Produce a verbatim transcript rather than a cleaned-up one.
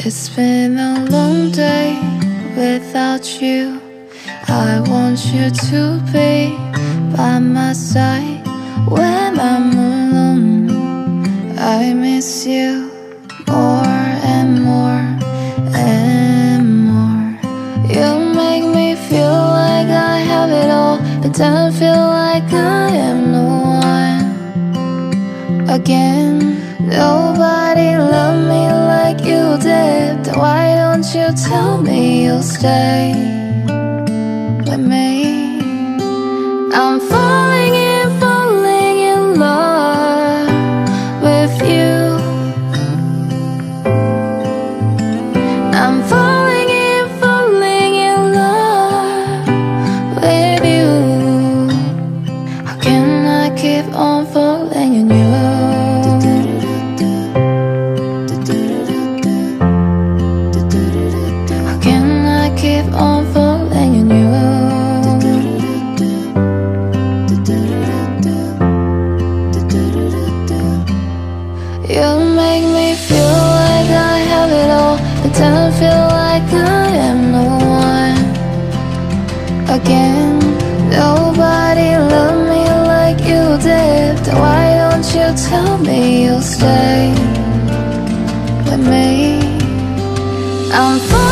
It's been a long day without you. I want you to be by my side when I'm alone. I miss you more and more and more. You make me feel like I have it all, but then feel like I am no one again. Nobody loved me like you did. Then why don't you tell me you'll stay with me? I'm falling in, falling in love with you. I'm falling in, falling in love with you. How can I keep on falling in you? Keep on falling in you. You make me feel like I have it all, but then I feel like I am no one again. Nobody loved me like you did. Then why don't you tell me you'll stay with me? I'm falling